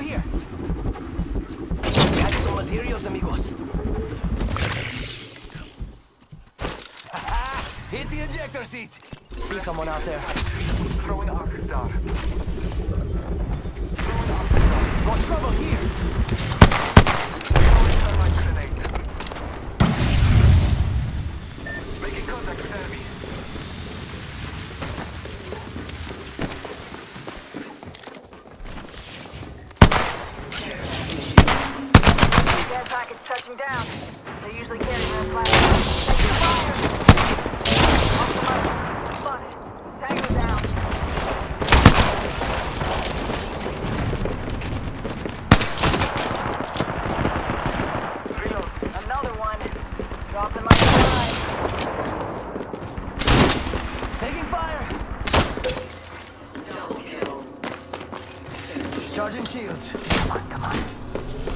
here. Got some materials, amigos. Hit the ejector seat. See someone out there. Throwing arc star. Got trouble here. Throwing thermite grenade. Making contact with enemy. Care package touching down. They usually carry their platform. Taking fire! Off the left. Spotted. Tango down. Reload. Another one. Dropping like a fly. Taking fire. Double kill. Charging shields. Come on.